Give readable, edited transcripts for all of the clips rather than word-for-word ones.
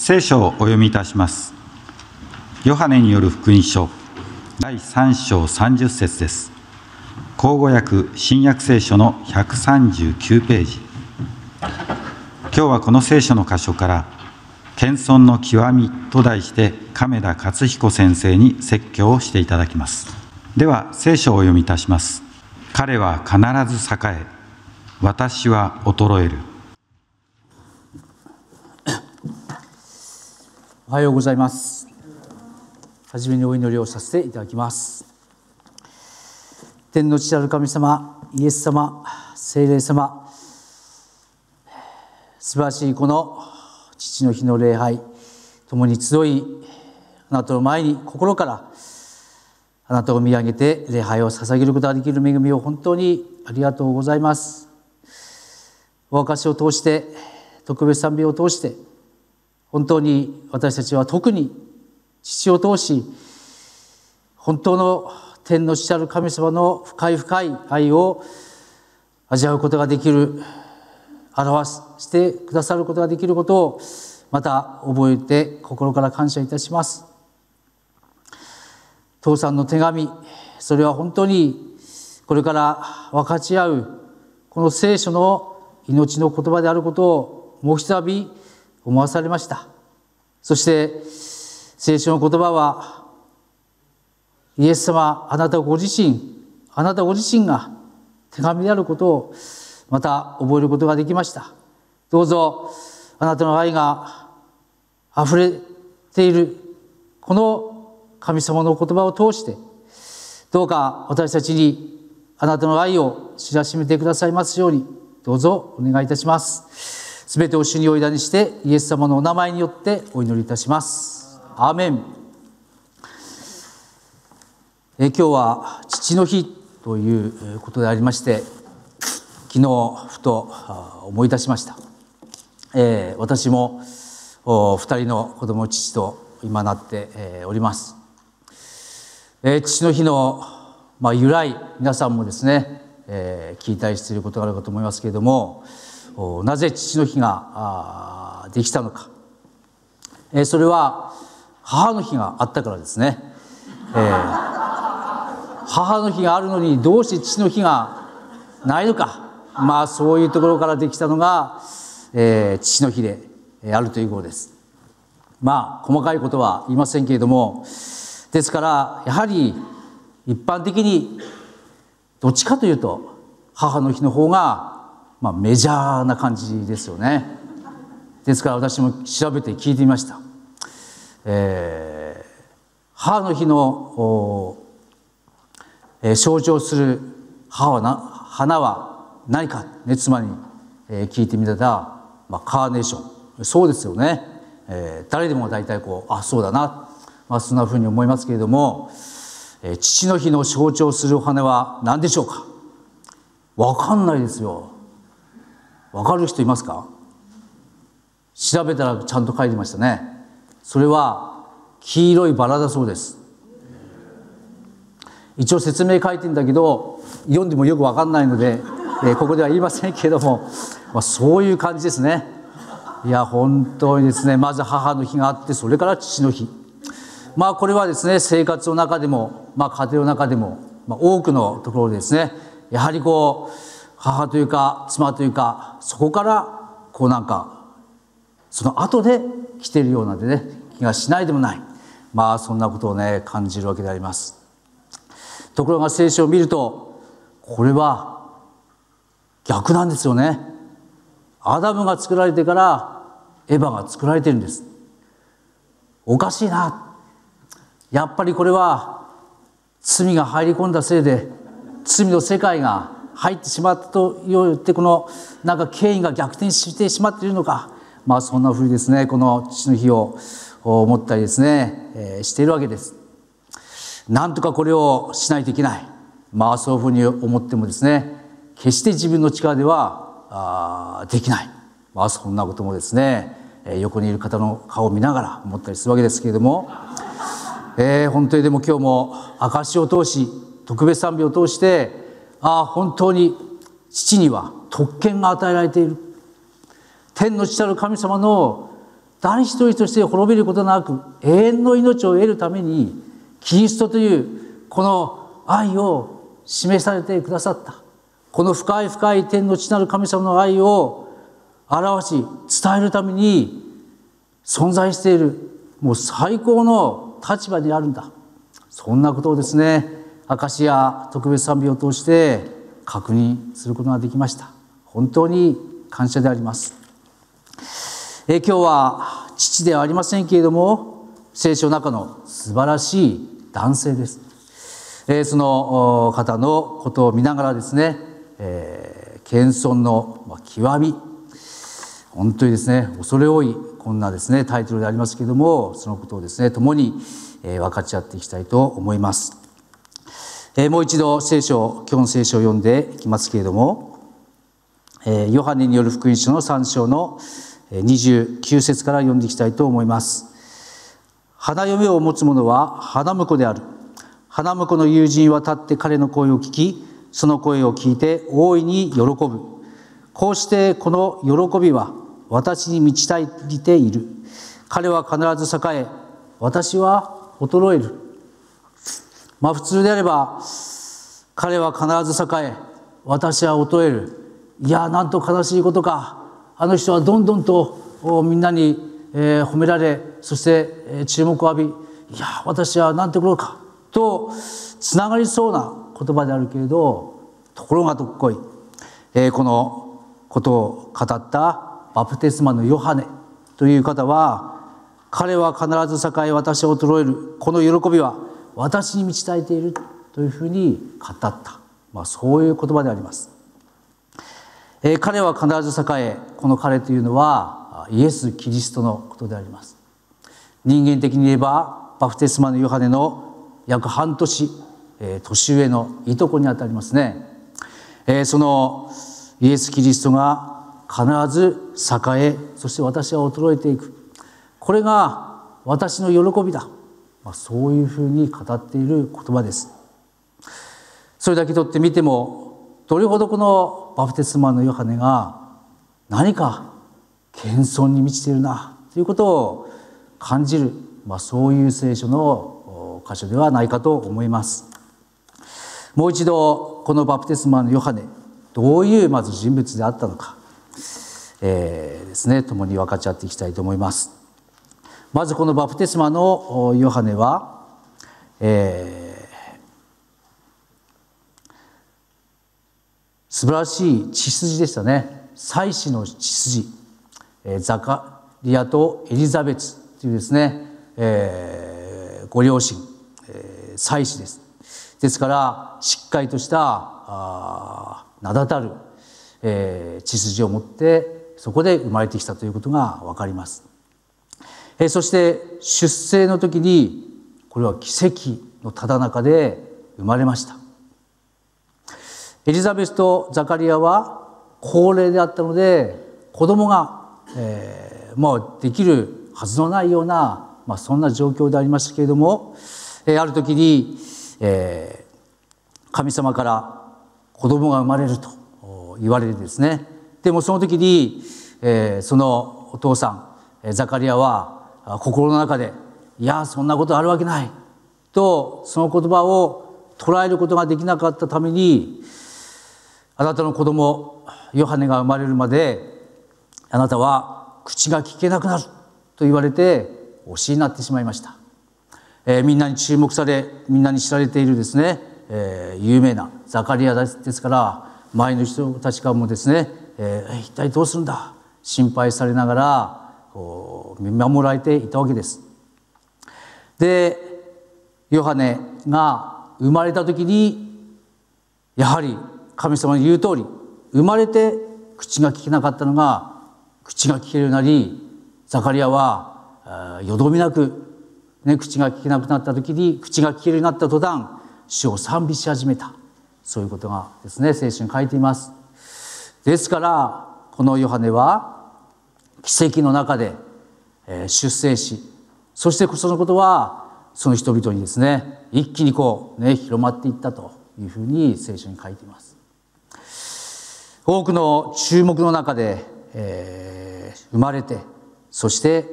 聖書をお読みいたします。ヨハネによる福音書第3章30節です。口語訳新約聖書の139ページ。今日はこの聖書の箇所から謙遜の極みと題して亀田勝彦先生に説教をしていただきます。では聖書をお読みいたします。彼は必ず栄え、私は衰える。 おはようございます。はじめにお祈りをさせていただきます。天の父なる神様、イエス様、聖霊様、素晴らしいこの父の日の礼拝、共に集い、あなたの前に心からあなたを見上げて礼拝を捧げることができる恵みを本当にありがとうございます。お証を通して、特別賛美を通して、本当に私たちは特に父を通し、本当の天の父なる神様の深い深い愛を味わうことができる、表してくださることができることをまた覚えて心から感謝いたします。父さんの手紙、それは本当にこれから分かち合うこの聖書の命の言葉であることをもう一度思わされました。そして聖書の言葉はイエス様、あなたご自身が手紙であることをまた覚えることができました。どうぞあなたの愛があふれているこの神様の言葉を通して、どうか私たちにあなたの愛を知らしめてくださいますように、どうぞお願いいたします。すべてを主にお委ねしてイエス様のお名前によってお祈りいたします。アーメン。今日は父の日ということでありまして、昨日ふと思い出しました。私も2人の子供の父と今なっております。父の日の由来、皆さんもですね、聞いたりしていることがあるかと思いますけれども、なぜ父の日ができたのか、それは母の日があったからですね。母の日があるのにどうして父の日がないのか、そういうところからできたのが、父の日であるということです。細かいことは言いませんけれども、ですからやはり一般的にどっちかというと母の日の方がメジャーな感じですよね。ですから私も調べて聞いてみました。母の日の象徴する花は何か、妻に聞いてみたら、カーネーション。そうですよね。誰でも大体そうだな、そんなふうに思いますけれども、父の日の象徴するお花は何でしょうか。わかんないですよ。わかる人いますか。調べたらちゃんと書いてましたね。それは黄色いバラだそうです。一応説明書いてんだけど読んでもよくわかんないので、ここでは言いませんけれども、そういう感じですね。いや本当にですね、まず母の日があって、それから父の日。これはですね、生活の中でも、家庭の中でも、多くのところでですね、やはり母というか妻というか、そこからその後で来ているようなでね、気がしないでもない。そんなことをね、感じるわけであります。ところが聖書を見ると、これは逆なんですよね。アダムが作られてからエヴァが作られているんです。おかしいな。やっぱりこれは罪が入り込んだせいで、罪の世界が入ってしまったと言って、権威が逆転してしまっているのか、そんなふうにですね、この父の日を思ったりですね、しているわけです。なんとかこれをしないといけない、そういうふうに思ってもですね、決して自分の力ではできない、そんなこともですね、横にいる方の顔を見ながら思ったりするわけですけれども、本当にでも今日も証を通し、特別賛美を通して、本当に父には特権が与えられている。天の父なる神様の誰一人として滅びることなく永遠の命を得るためにキリストというこの愛を示されてくださった。この深い深い天の父なる神様の愛を表し伝えるために存在している、もう最高の立場にあるんだ。そんなことをですね、証しや特別賛美を通して確認することができました。本当に感謝であります。今日は父ではありませんけれども、聖書の中の素晴らしい男性です。その方のことを見ながらですね、謙遜の極み、本当にですね、恐れ多いこんなですねタイトルでありますけれども、そのことをですね共に分かち合っていきたいと思います。もう一度今日の聖書を読んでいきますけれども、ヨハネによる福音書の3章の29節から読んでいきたいと思います。花嫁を持つ者は花婿である。花婿の友人は立って彼の声を聞き、その声を聞いて大いに喜ぶ。こうしてこの喜びは私に満ち足りている。彼は必ず栄え、私は衰える。普通であれば、彼は必ず栄え、私は衰える。いや、なんと悲しいことか。あの人はどんどんとみんなに褒められ、そして注目を浴び、いや、私はなんてことかとつながりそうな言葉であるけれど、ところがどっこい、このことを語ったバプテスマのヨハネという方は、彼は必ず栄え、私は衰える。この喜びは私に満ち足りているというふうに語った、そういう言葉であります。彼は必ず栄え、この彼というのはイエス・キリストのことであります。人間的に言えばバプテスマのヨハネの約半年、年上のいとこにあたりますね。そのイエス・キリストが必ず栄え、そして私は衰えていく。これが私の喜びだ。そういうふうに語っている言葉です。それだけとってみても、どれほどこのバプテスマのヨハネが何か謙遜に満ちているなということを感じる、そういう聖書の箇所ではないかと思います。もう一度このバプテスマのヨハネ、どういうまず人物であったのか、ですね、共に分かち合っていきたいと思います。まずこのバプテスマのヨハネは、素晴らしい血筋でしたね。祭司の血筋、ザカリアとエリザベツというですね、ご両親、祭司です。ですからしっかりとした名だたる、血筋を持ってそこで生まれてきたということが分かります。そして出生の時に、これは奇跡のただ中で生まれました。エリザベスとザカリアは高齢であったので、子供が、できるはずのないような、そんな状況でありましたけれども、ある時に、神様から子供が生まれると言われてですね、でもその時に、そのお父さんザカリアは心の中で、いや、そんなことあるわけないと、その言葉を捉えることができなかったために、あなたの子供ヨハネが生まれるまであなたは口が聞けなくなると言われてお死になってしまいました。みんなに注目され、みんなに知られているですね、有名なザカリアですから、周りの人たちからもですね、一体どうするんだ、心配されながら見守られていたわけです。で、ヨハネが生まれた時に、やはり神様の言う通り、生まれて口が聞けなかったのが口が聞けるようになり、ザカリアはよどみなく、口が聞けなくなった時に、口が聞けるようになった途端、主を賛美し始めた。そういうことがですね、聖書に書いています。ですからこのヨハネは奇跡の中で出生し、そしてそのことはその人々にですね、一気に広まっていったというふうに聖書に書いています。多くの注目の中で、生まれて、そして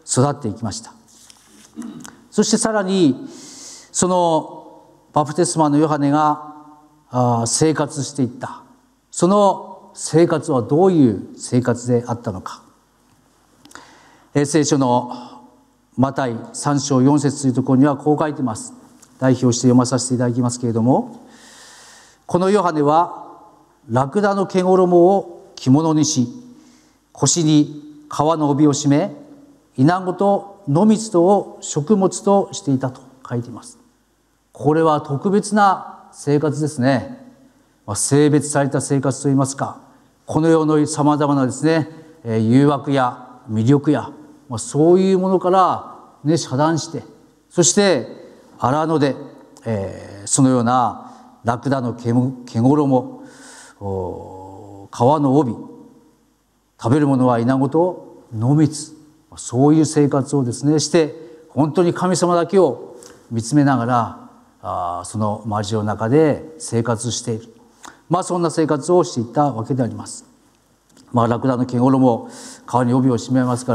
育っていきました。そしてさらにそのバプテスマのヨハネが生活していった、その生活はどういう生活であったのか。聖書のマタイ3章4節というところにはこう書いています。代表して読まさせていただきますけれども、このヨハネはラクダの毛衣を着物にし、腰に革の帯を締め、イナゴと野蜜とを食物としていたと書いています。これは特別な生活ですね。性別された生活といいますか、この世のさまざまなですね、誘惑や魅力や、そういうものからね、遮断して、そして荒野で、そのようなラクダの毛衣、革の帯、食べるものはイナゴと野蜜、そういう生活をですねして、本当に神様だけを見つめながらその交わりの中で生活している、そんな生活をしていったわけであります。ラクダの毛衣、革に帯を締めますから、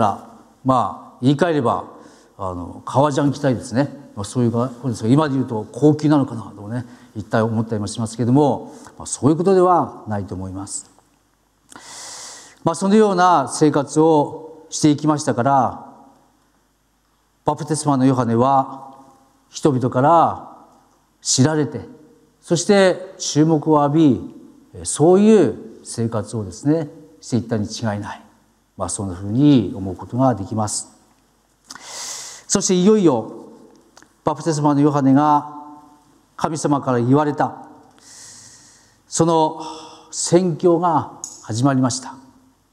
言い換えれば革ジャン着たいですね。そういうことですが、今で言うと高級なのかなとね、一体思ったりもしますけれども、そういうことではないと思います。そのような生活をしていきましたから、バプテスマのヨハネは人々から知られて、そして注目を浴び、そういう生活をですねしていったに違いない、そんなふうに思うことができます。そしていよいよバプテスマのヨハネが神様から言われたその宣教が始まりました。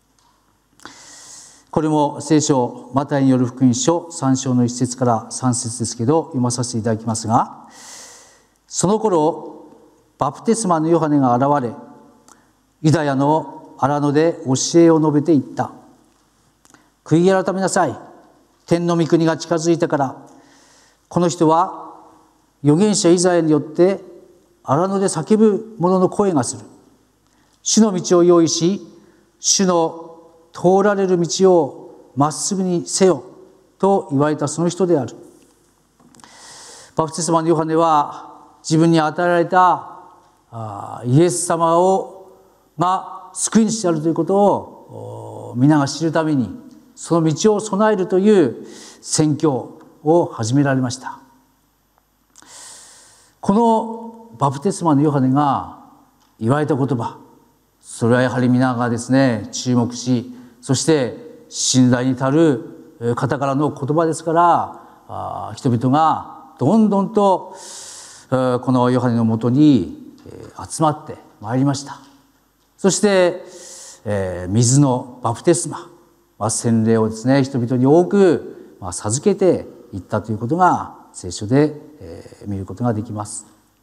これも聖書マタイによる福音書3章の1節から3節ですけど、読まさせていただきますが、その頃バプテスマのヨハネが現れ、ユダヤの荒野で教えを述べていった。悔い改めなさい。天の御国が近づいたから。この人は預言者イザヤによって荒野で叫ぶ者の声がする。主の道を用意し、主の通られる道をまっすぐにせよと言われたその人である。バプテスマのヨハネは自分に与えられたイエス様が救い主であるということを皆が知るために、その道を備えるという宣教を始められました。このバプテスマのヨハネが言われた言葉、それはやはり皆がですね注目し、そして信頼に足る方からの言葉ですから、人々がどんどんとこのヨハネのもとに集まってまいりました。そして水のバプテスマ、洗礼をですね人々に多く授けていったということが聖書で見ることができます。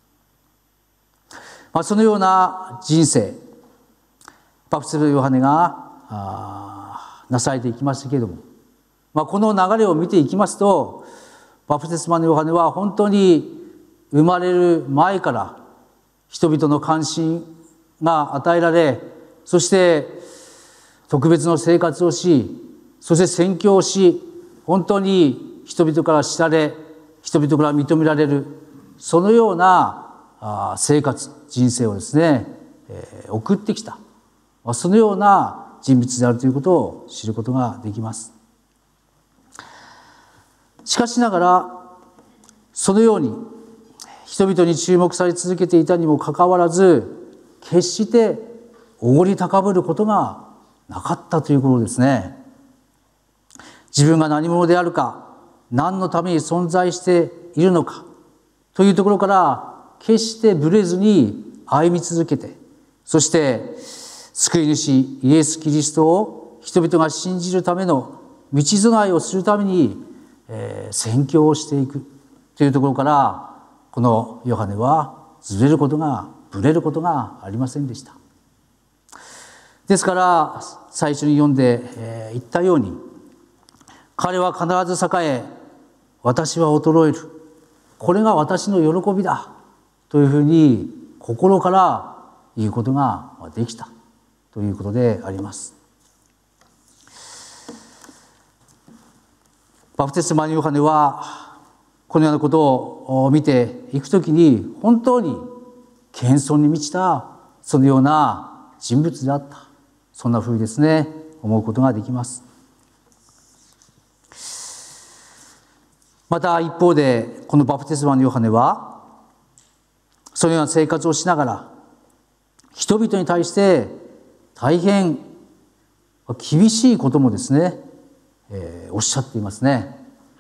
そのような人生、バプテスマのヨハネがなされていきましたけれども、この流れを見ていきますと、バプテスマのヨハネは本当に生まれる前から人々の関心が与えられ、そして特別の生活をし、そして宣教をし、本当に人々から知られ、人々から認められる、そのような生活、人生をですね送ってきた、そのような人物であるということを知ることができます。しかしながら、そのように人々に注目され続けていたにもかかわらず、決しておごり高ぶることがなかったということですね。自分が何者であるか、何のために存在しているのかというところから決してぶれずに歩み続けて、そして救い主イエス・キリストを人々が信じるための道備えをするために宣教をしていくというところから、このヨハネはぶれることがありませんでした。ですから最初に読んで言ったように、彼は必ず栄え、私は衰える、これが私の喜びだというふうに心から言うことができたということであります。 バプテスマのヨハネはこのようなことを見ていくときに本当に謙遜に満ちたそのような人物であった、そんなふうにですね思うことができます。また一方でこのバプテスマのヨハネはそのような生活をしながら人々に対して大変厳しいこともですね、おっしゃっていますね。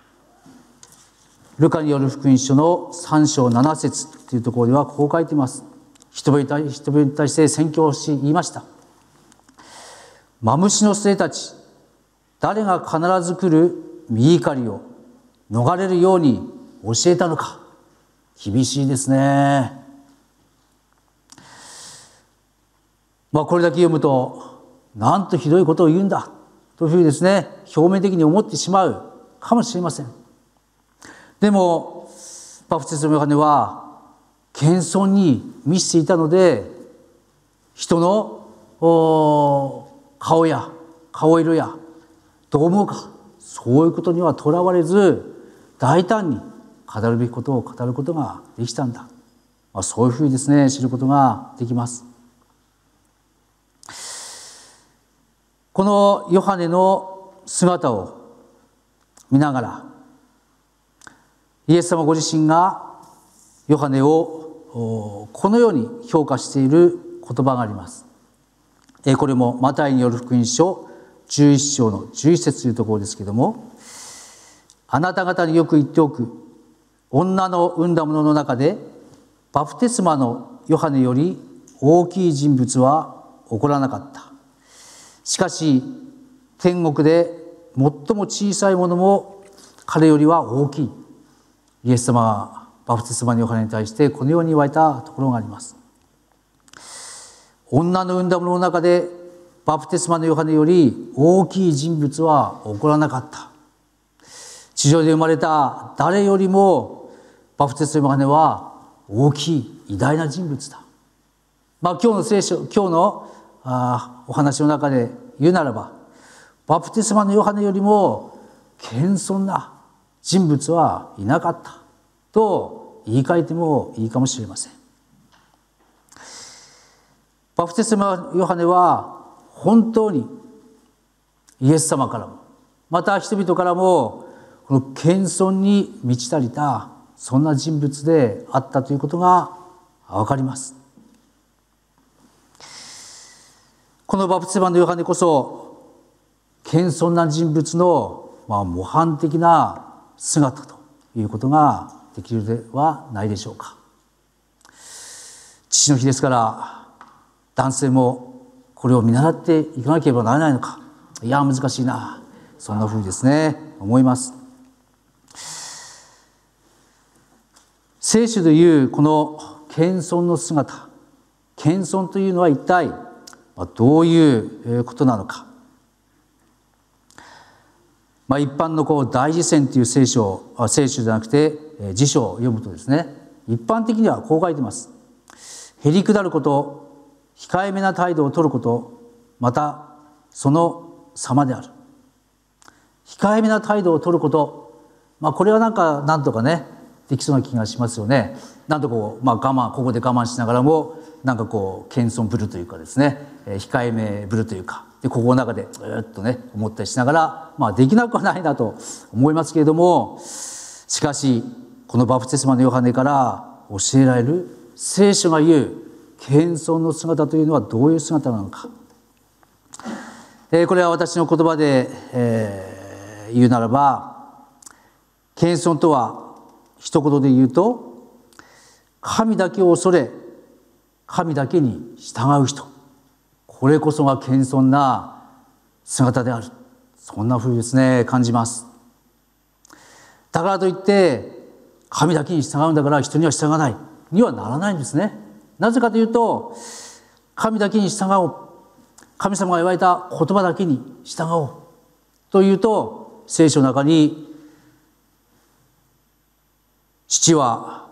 ルカによる福音書の3章7節というところではこう書いています。人々に対して宣教をし言いました。マムシの末たち、誰が必ず来る身怒りを逃れるように教えたのか。厳しいですね。これだけ読むとなんとひどいことを言うんだというふうにですね表面的に思ってしまうかもしれません。でもバプテスマのヨハネは謙遜に満ちていたので、人の顔や顔色やどう思うか、そういうことにはとらわれず大胆に語るべきことを語ることができたんだ、そういうふうにですね知ることができます。このヨハネの姿を見ながらイエス様ご自身がヨハネをこのように評価している言葉があります。これもマタイによる福音書11章の11節というところですけれども、あなた方によく言っておく、女の産んだ者の中でバプテスマのヨハネより大きい人物は起こらなかった。しかし天国で最も小さいものも彼よりは大きい。イエス様がバプテスマのヨハネに対してこのように言われたところがあります。女の産んだ者の中でバプテスマのヨハネより大きい人物は起こらなかった。地上で生まれた誰よりもバプテスマのヨハネは大きい偉大な人物だ。今日のお話の中で言うならば、バプテスマのヨハネよりも謙遜な人物はいなかったと言い換えてもいいかもしれません。バプテスマヨハネは本当にイエス様からもまた人々からもこの謙遜に満ち足りたそんな人物であったということがわかります。このバプテスマのヨハネこそ謙遜な人物の模範的な姿ということができるではないでしょうか。父の日ですから男性もこれを見習っていかなければならないのか、いや難しいな、そんなふうにですね思います。聖書でいうこの謙遜の姿、謙遜というのは一体どういうことなのか。一般の大辞典という聖書じゃなくて辞書を読むとですね、一般的にはこう書いてます。へりくだること、控えめな態度を取ること、またその様である。控えめな態度を取ること、これはなんとかねできそうな気がしますよね。なんとここで我慢しながらも謙遜ぶるというかですね、控えめぶるというか、でここの中で思ったりしながら、できなくはないなと思いますけれども、しかしこのバプテスマのヨハネから教えられる聖書が言う謙遜の姿というのはどういう姿なのか。これは私の言葉で、言うならば、謙遜とは一言で言うと、神だけを恐れ神だけに従う人、これこそが謙遜な姿である、そんなふうにですね感じます。だからといって神だけに従うんだから人には従わないにはならないんですね。なぜかというと、神だけに従おう、神様が言われた言葉だけに従おうというと、聖書の中に父は、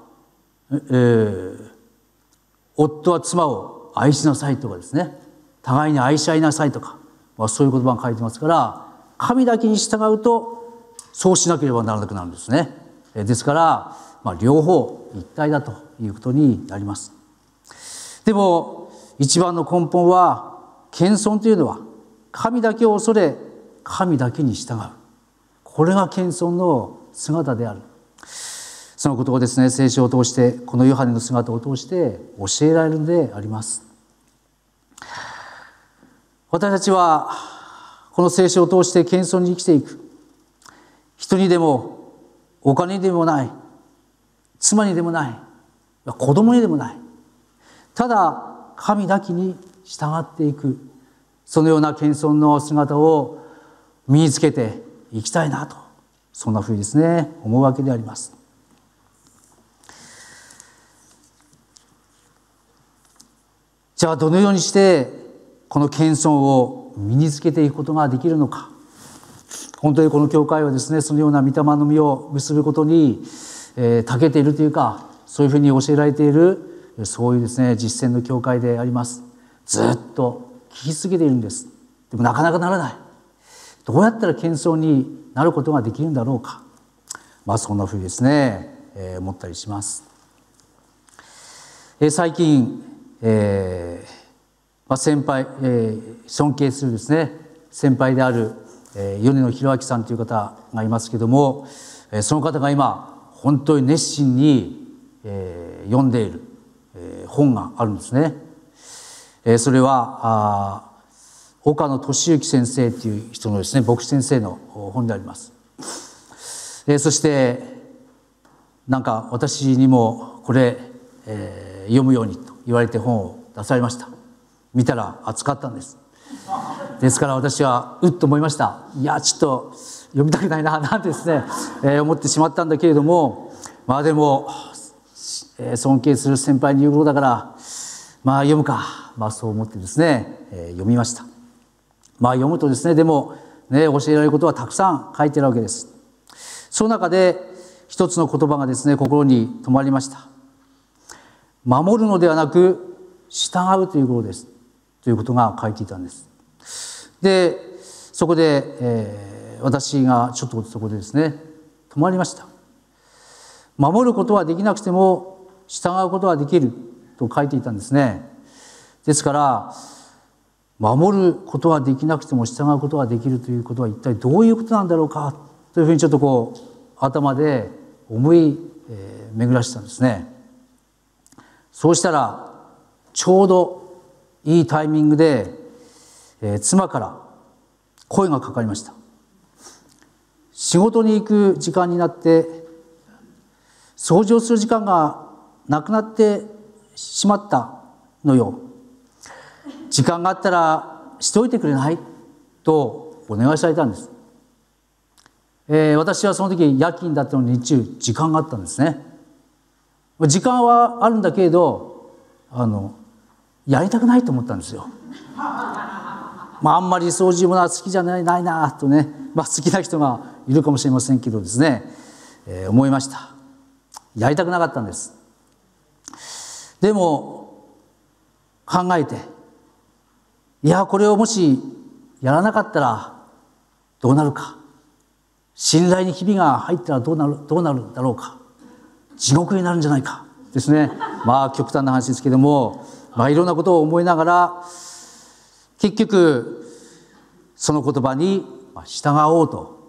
夫は妻を愛しなさいとかですね、互いに愛し合いなさいとか、そういう言葉が書いてますから、神だけに従うとそうしなければならなくなるんですね。ですから、両方一体だということになります。でも一番の根本は、謙遜というのは神だけを恐れ神だけに従う、これが謙遜の姿である。そのことをですね、聖書を通して、このヨハネの姿を通して教えられるのであります。私たちはこの聖書を通して謙遜に生きていく。人にでもお金にでもない、妻にでもない、子供にでもない、ただ神だけに従っていく、そのような謙遜の姿を身につけていきたいなと、そんなふうにですね、思うわけであります。じゃあどのようにしてこの謙遜を身につけていくことができるのか。本当にこの教会はですね、そのような御霊の実を結ぶことに長けているというか、そういうふうに教えられている、そういうですね、実践の教会であります。ずっと聞き続けているんです。でもなかなかならない。どうやったら謙遜になることができるんだろうか。そんなふうにですね、思ったりします。最近、先輩、尊敬するですね、先輩である米野博明さんという方がいますけども、その方が今本当に熱心に読んでいる本があるんですね。それは岡野俊之先生という人のですね、牧師先生の本であります。そしてなんか私にもこれ、読むようにと言われて本を出されました。見たら熱かったんです。ですから私はうっと思いました。いやちょっと読みたくないななんてですね、思ってしまったんだけれども、でも、尊敬する先輩に言うことだから読むか、そう思ってですね、読みました。読むとですね、でもね、教えられることはたくさん書いてあるわけです。その中で一つの言葉がですね、心に留まりました。守るのではなく従うということですということが書いていたんです。でそこで、私がちょっとそこでですね止まりました。守ることはできなくても従うことはできると書いていたんですね。ですから守ることはできなくても従うことはできるということは一体どういうことなんだろうかというふうにちょっと頭で思い巡らしたんですね。そうしたらちょうどいいタイミングで、妻から声がかかりました。仕事に行く時間になって掃除をする時間がなくなってしまったのよ。時間があったらしておいてくれないとお願いされたんです。私はその時夜勤だったのに日中時間があったんですね。時間はあるんだけれどやりたくないと思ったんですよ。あんまり掃除も好きじゃないなとね、好きな人がいるかもしれませんけどですね、思いました。やりたくなかったんです。でも考えて、これをもしやらなかったらどうなるか、信頼にひびが入ったらどうなるだろうか、地獄になるんじゃないかですね。極端な話ですけども、いろんなことを思いながら結局その言葉に従おうと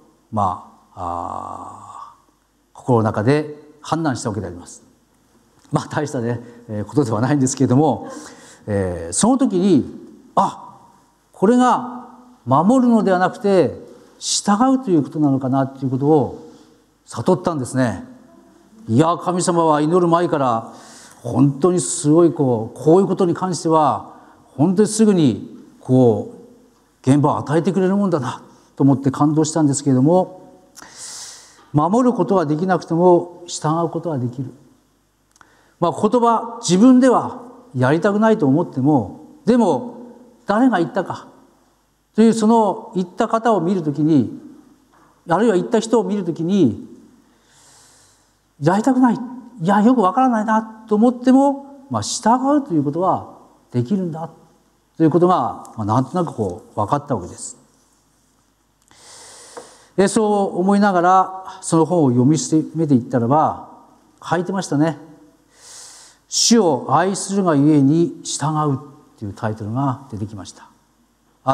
心の中で判断したわけであります。大したねことではないんですけれども、その時にこれが守るのではなくて従うということなのかなということを悟ったんですね。神様は祈る前から本当にすごいこういうことに関しては本当にすぐに現場を与えてくれるもんだなと思って感動したんですけれども、守ることはできなくても従うことはできる。言葉自分ではやりたくないと思っても、でも誰が言ったかというその言った方を見るときに、あるいは言った人を見るときにやりたくない、よくわからないなと思っても、従うということはできるんだということがなんとなく分かったわけです。 そう思いながらその本を読み進めていったらば、書いてましたね。主を愛するがゆえに従うというタイトルが出てきました。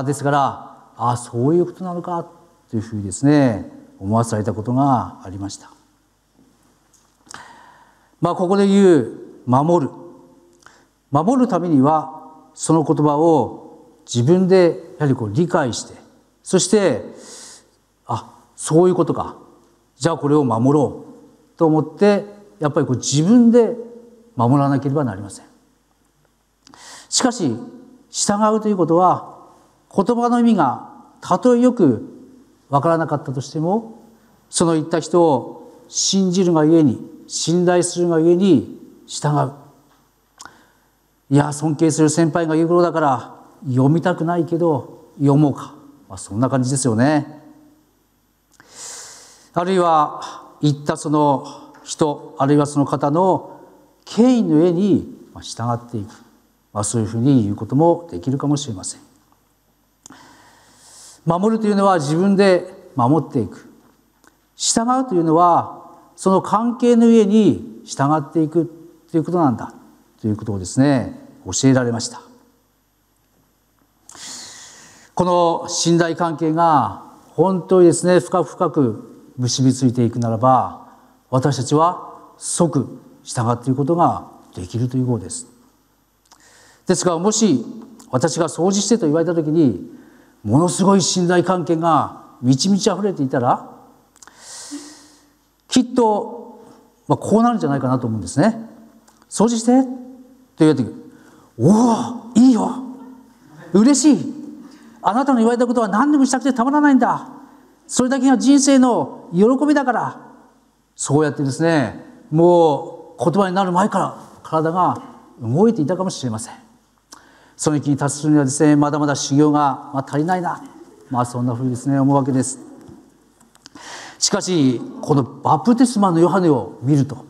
ですから、そういうことなのかというふうにですね、思わされたことがありました。ここで言う守るためには、その言葉を自分でやはり理解して、そしてそういうことか、じゃあこれを守ろうと思って、やっぱり自分で守らなければなりません。しかし従うということは、言葉の意味がたとえよくわからなかったとしても、その言った人を信じるがゆえに、信頼するがゆえに従う。尊敬する先輩が言うことだから読みたくないけど読もうか、そんな感じですよね。あるいは言ったその人、あるいはその方の権威の上に従っていく、そういうふうに言うこともできるかもしれません。守るというのは自分で守っていく。従うというのはその関係の上に従っていくということなんだということをですね、教えられました。この信頼関係が本当にですね、深く深く結びついていくならば、私たちは即従っていくことができるということです。ですが、もし私が掃除してと言われたときに、ものすごい信頼関係が満ち満ち溢れていたら、きっと、こうなるんじゃないかなと思うんですね。掃除してと言われたとき、おお、いいよ、嬉しい、あなたの言われたことは何でもしたくてたまらないんだ、それだけが人生の喜びだから、そうやってですね、もう言葉になる前から体が動いていたかもしれません。その域に達するにはですね、まだまだ修行が足りないな、そんなふうにですね、思うわけです。しかしこのバプテスマのヨハネを見ると、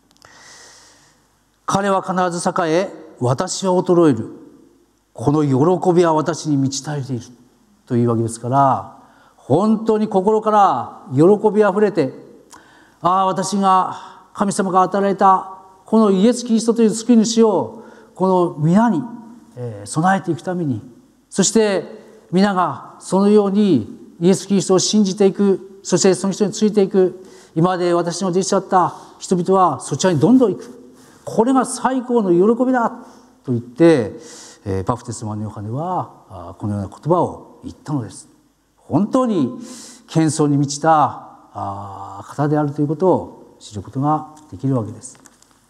彼は必ず栄え、私は衰える、この喜びは私に満ち足りているというわけですから、本当に心から喜びあふれて、私が神様が与えられたこのイエス・キリストという救い主をこの皆に備えていくために、そして皆がそのようにイエス・キリストを信じていく、そしてその人についていく、今まで私の弟子だった人々はそちらにどんどん行く、これが最高の喜びだと言って、バプテスマのヨハネはこのような言葉を言ったのです。本当に謙遜に満ちた方であるということを知ることができるわけです。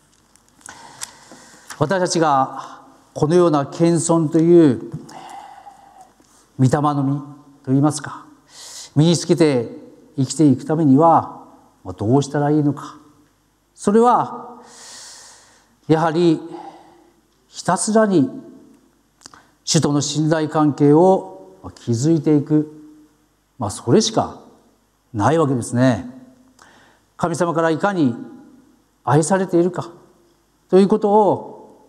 私たちがこのような謙遜という御霊の実といいますか、身につけて生きていくためにはどうしたらいいのか。それはやはりひたすらに主との信頼関係を築いていく、それしかないわけですね。神様からいかに愛されているかということを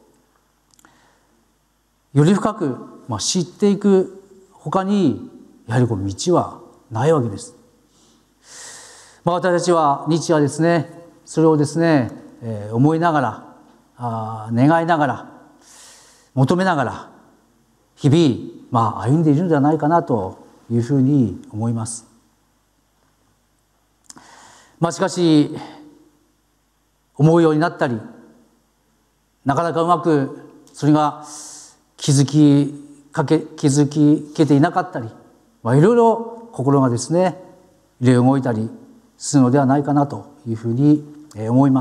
より深く知っていくほかに、やはり道はないわけです。私たちは日夜ですね、それをですね、思いながら、願いながら、求めながら日々歩んでいるのではないかなというふうに思います。しかし思うようになったり、なかなかうまくそれが気づけていなかったり、いろいろ心がですね揺れ動いたりするのではないかなというふうに思います。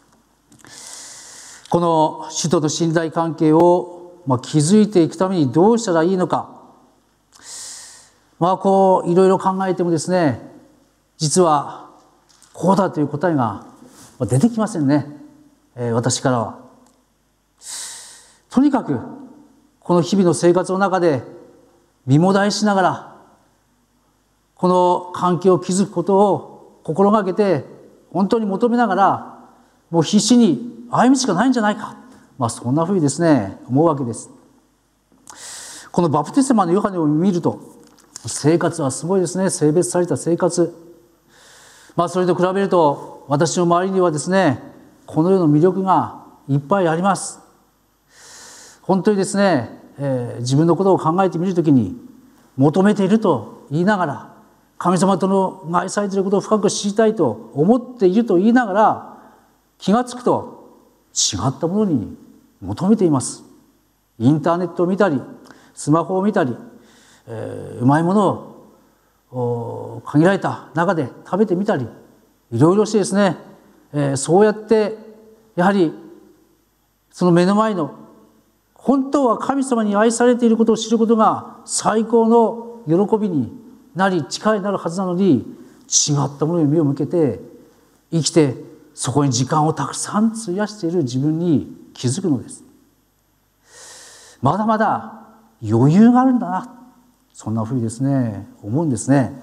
この主との信頼関係を築いていくためにどうしたらいいのか、いろいろ考えてもですね、実はこうだという答えが出てきませんね、私からは。とにかくこの日々の生活の中で身もだえしながらこの関係を築くことを心がけて、本当に求めながらもう必死に歩むしかないんじゃないか、そんなふうにですね思うわけです。このバプテスマのヨハネを見ると、 生活はすごいですね。性別された生活。それと比べると私の周りにはですね、この世の魅力がいっぱいあります。本当にですね、自分のことを考えてみるときに、求めていると言いながら、神様との愛されていることを深く知りたいと思っていると言いながら、気がつくと違ったものに求めています。インターネットを見たり、スマホを見たり、うまいものを限られた中で食べてみたり、いろいろしてですね、そうやってやはりその目の前の本当は神様に愛されていることを知ることが最高の喜びになり力になるはずなのに、違ったものに目を向けて生きて、そこに時間をたくさん費やしている自分に気づくのです。まだまだ余裕があるんだな、そんなふうにですね思うんですね。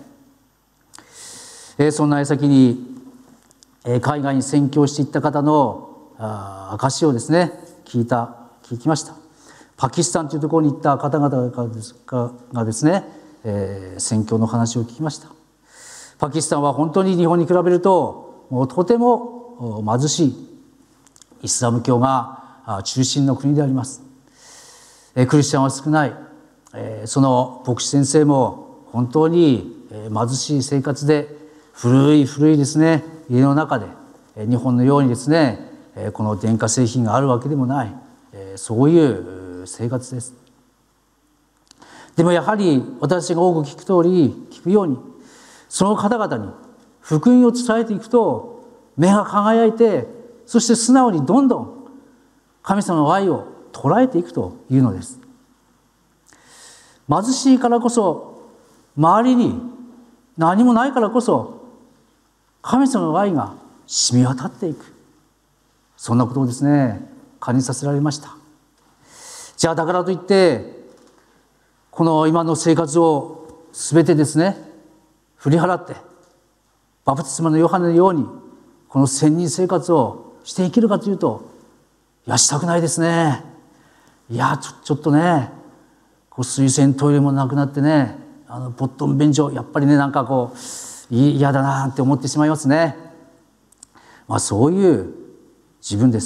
そんな矢先に海外に宣教していった方の証をですね聞きました。パキスタンというところに行った方々がですね、宣教の話を聞きました。パキスタンは本当に日本に比べるともうとても貧しいイスラム教が中心の国であります。クリスチャンは少ない。その牧師先生も本当に貧しい生活で、古いですね家の中で、日本のようにですねこの電化製品があるわけでもない、そういう生活です。でもやはり私が多く聞くように、その方々に福音を伝えていくと目が輝いて、そして素直にどんどん神様の愛を捉えていくというのです。貧しいからこそ、周りに何もないからこそ神様の愛が染み渡っていく、そんなことをですね感じさせられました。じゃあだからといってこの今の生活を全てですね振り払って、バプテスマのヨハネのようにこの仙人生活をして生きるかというと、したくないですね。ちょっとね、水洗トイレもなくなってね、ポットン便所、やっぱりね嫌だなって思ってしまいますね。そういう自分です。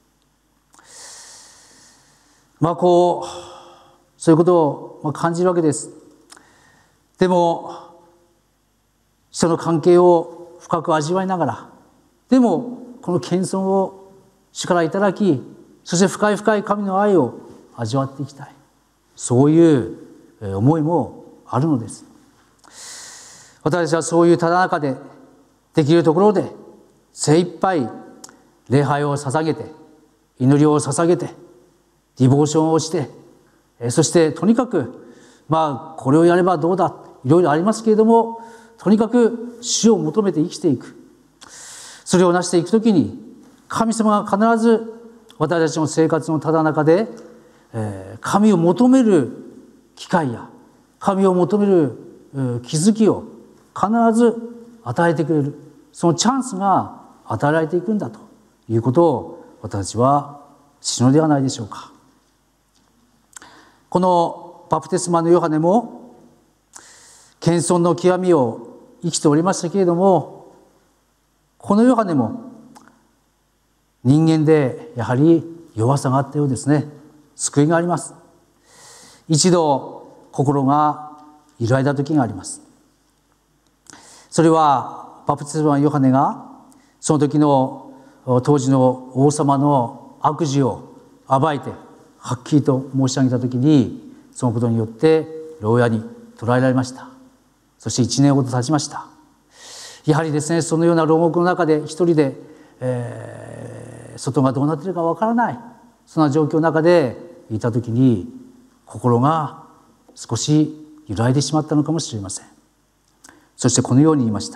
そういうことを感じるわけです。でも人の関係を深く味わいながら、でもこの謙遜を主からいただき、そして深い神の愛を味わっていきたい、そういう思いもあるのです。私たちはそういうただ中で、できるところで精一杯礼拝を捧げて、祈りを捧げて、ディボーションをして、そしてとにかくこれをやればどうだ、いろいろありますけれども、とにかく主を求めて生きていく。それを成していくときに、神様が必ず私たちの生活のただ中で、神を求める機会や神を求める気づきを必ず与えてくれる、そのチャンスが与えられていくんだということを私たちは知るのではないでしょうか。このバプテスマのヨハネも謙遜の極みを生きておりましたけれども、このヨハネも人間でやはり弱さがあったようですね。救いがあります。一度心が揺らいだ時があります。それはバプテスマのヨハネがその時の当時の王様の悪事を暴いてはっきりと申し上げた時に、そのことによって牢屋に捕らえられました。そして1年ほど経ちました。やはりですね、そのような牢獄の中で一人で、外がどうなっているかわからない、そんな状況の中でいた時に心が少し揺らいでしまったのかもしれません。そしてこのように言いました。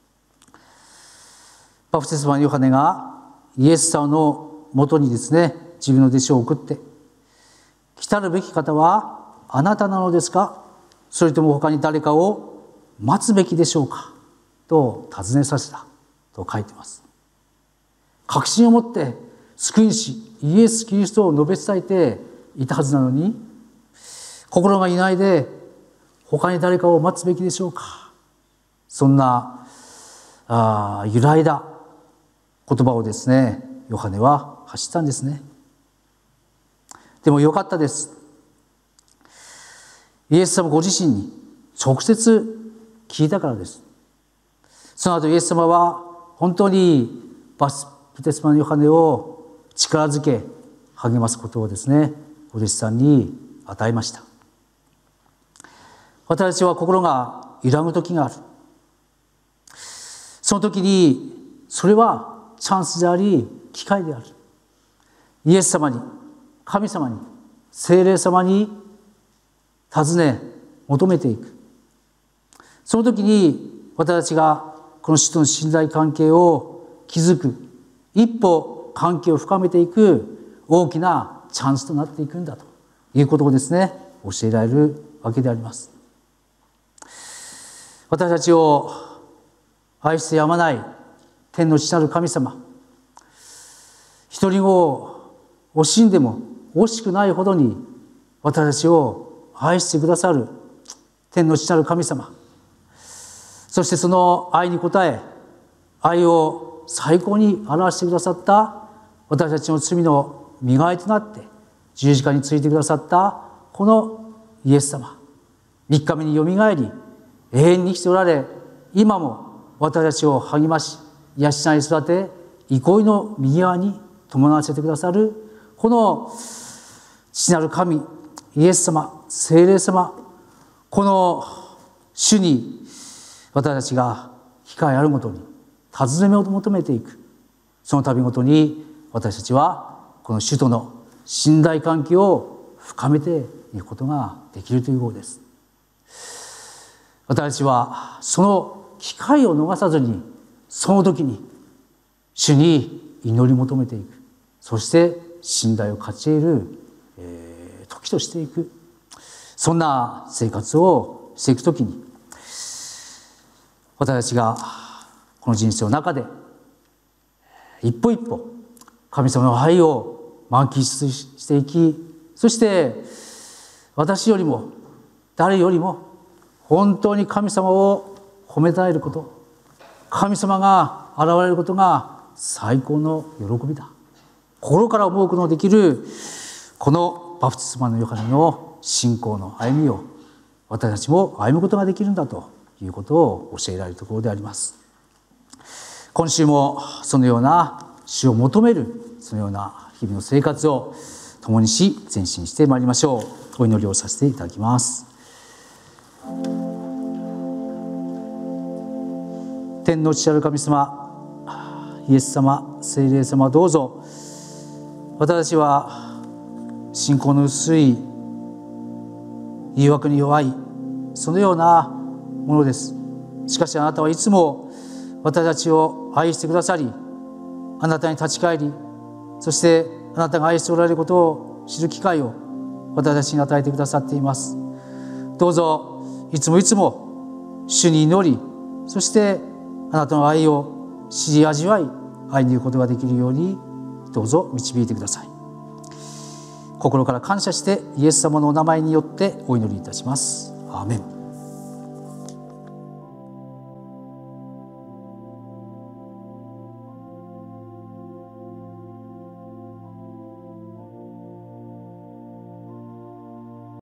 バプテスマのヨハネがイエス様のもとにですね、自分の弟子を送って、来たるべき方はあなたなのですか、それとも他に誰かを待つべきでしょうかと尋ねさせたと書いています。確信を持って救い主イエス・キリストを述べ伝えていたはずなのに、心がいないで他に誰かを待つべきでしょうか。そんな揺らいだ言葉をですね、ヨハネは発したんですね。でもよかったです。イエス様ご自身に直接聞いたからです。その後イエス様は本当にバプテスマのヨハネを力づけ励ますことをですね、お弟子さんに与えました。私たちは心が揺らぐ時がある。その時にそれはチャンスであり機会である。イエス様に、神様に、聖霊様に尋ね求めていく。その時に私たちがこの主との信頼関係を築く、一歩関係を深めていく大きなチャンスとなっていくんだということをですね、教えられるわけであります。私たちを愛してやまない天の父なる神様、一人子を惜しんでも惜しくないほどに私たちを愛してくださる天の父なる神様、そしてその愛に応え、愛を最高に表してくださった私たちの罪の身代わりとなって十字架についてくださったこのイエス様、3日目によみがえり永遠に生きておられ、今も私たちを励まし養い育て、憩いの右側に伴わせてくださるこの父なる神イエス様、聖霊様、この主に私たちが機会あるごとに尋ねを求めていく。その度ごとに私たちはこの主との信頼関係を深めていくことができるということです。私たちはその機会を逃さずに、その時に主に祈り求めていく、そして信頼を勝ち得る、時としていく、そんな生活をしていくときに、私たちがこの人生の中で一歩一歩神様の愛を満喫していき、そして私よりも誰よりも本当に神様を褒めたえること、神様が現れることが最高の喜びだ、心から思うことのできるこのバプテスマのヨハネの信仰の歩みを私たちも歩むことができるんだということを教えられるところであります。今週もそのような主を求める、そのような日々の生活を共にし前進してまいりましょう。お祈りをさせていただきます。天の父なる神様、イエス様、聖霊様、どうぞ私たちは信仰の薄い、誘惑に弱い、そのようなものです。しかしあなたはいつも私たちを愛してくださり、あなたに立ち返り、そしてあなたが愛しておられることを知る機会を私たちに与えてくださっています。どうぞいつもいつも主に祈り、そしてあなたの愛を知り味わい、愛にいることができるようにどうぞ導いてください。心から感謝してイエス様のお名前によってお祈りいたします。アーメン。